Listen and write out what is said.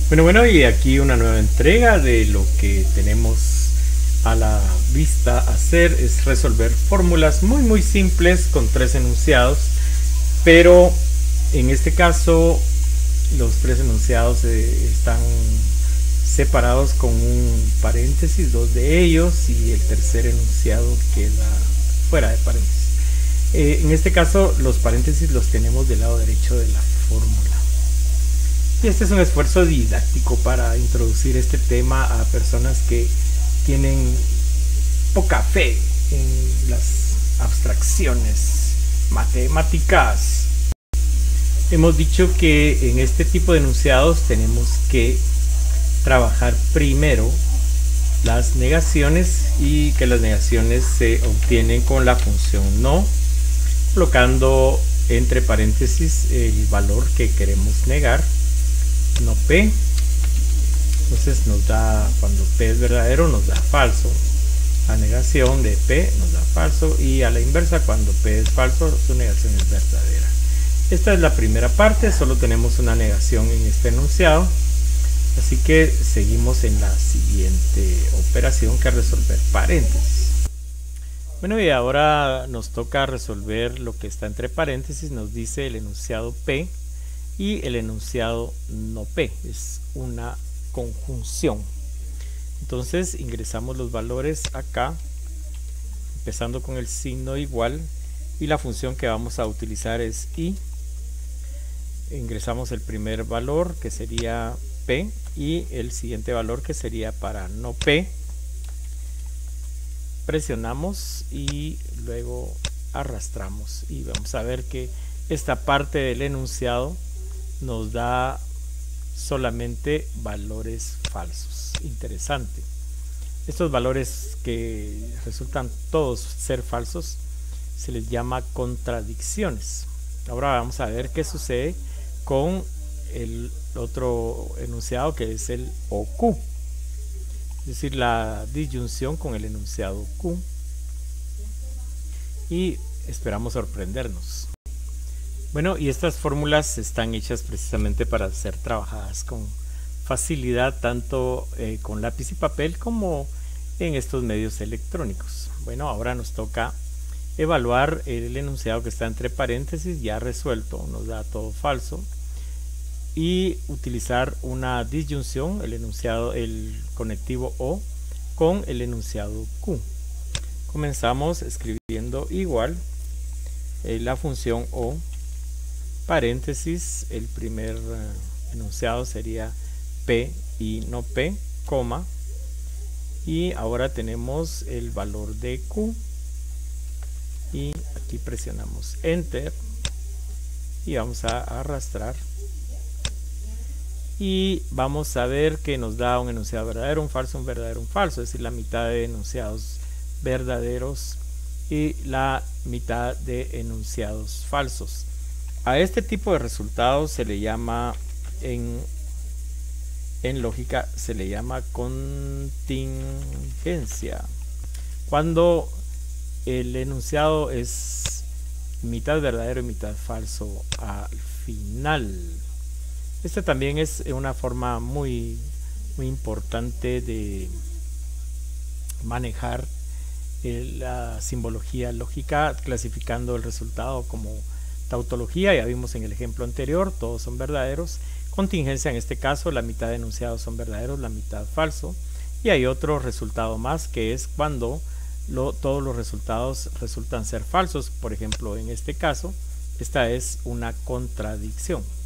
Bueno, y aquí una nueva entrega de lo que tenemos a la vista hacer es resolver fórmulas muy simples con tres enunciados, pero en este caso los tres enunciados están separados con un paréntesis, dos de ellos, y el tercer enunciado queda fuera de paréntesis. En este caso los paréntesis los tenemos del lado derecho de la fórmula. Y este es un esfuerzo didáctico para introducir este tema a personas que tienen poca fe en las abstracciones matemáticas. Hemos dicho que en este tipo de enunciados tenemos que trabajar primero las negaciones y que las negaciones se obtienen con la función no, colocando entre paréntesis el valor que queremos negar, no P. Entonces nos da, cuando P es verdadero nos da falso, la negación de P nos da falso, y a la inversa, cuando P es falso su negación es verdadera. Esta es la primera parte, solo tenemos una negación en este enunciado, así que seguimos en la siguiente operación, que es resolver paréntesis. Bueno, y ahora nos toca resolver lo que está entre paréntesis. Nos dice el enunciado P y el enunciado no P, es una conjunción. Entonces ingresamos los valores acá, empezando con el signo igual, y la función que vamos a utilizar es i. Ingresamos el primer valor, que sería P, y el siguiente valor, que sería para no P. Presionamos y luego arrastramos, y vamos a ver que esta parte del enunciado nos da solamente valores falsos. Interesante. Estos valores que resultan todos ser falsos se les llama contradicciones. Ahora vamos a ver qué sucede con el otro enunciado, que es el OQ, es decir, la disyunción con el enunciado Q, y esperamos sorprendernos. Bueno, y estas fórmulas están hechas precisamente para ser trabajadas con facilidad, tanto con lápiz y papel como en estos medios electrónicos. Bueno, ahora nos toca evaluar el enunciado que está entre paréntesis ya resuelto, nos da todo falso, y utilizar una disyunción, el conectivo O con el enunciado Q. Comenzamos escribiendo igual la función O, paréntesis, el primer enunciado sería P y no P, coma, y ahora tenemos el valor de Q, y aquí presionamos enter y vamos a arrastrar, y vamos a ver que nos da un enunciado verdadero, un falso, un verdadero, un falso, es decir, la mitad de enunciados verdaderos y la mitad de enunciados falsos. A este tipo de resultados se le llama, en lógica, se le llama contingencia. Cuando el enunciado es mitad verdadero y mitad falso al final. Esta también es una forma muy importante de manejar la simbología lógica, clasificando el resultado como tautología. Ya vimos en el ejemplo anterior, todos son verdaderos. Contingencia, en este caso, la mitad de enunciados son verdaderos, la mitad falso. Y hay otro resultado más, que es cuando todos los resultados resultan ser falsos. Por ejemplo, en este caso, esta es una contradicción.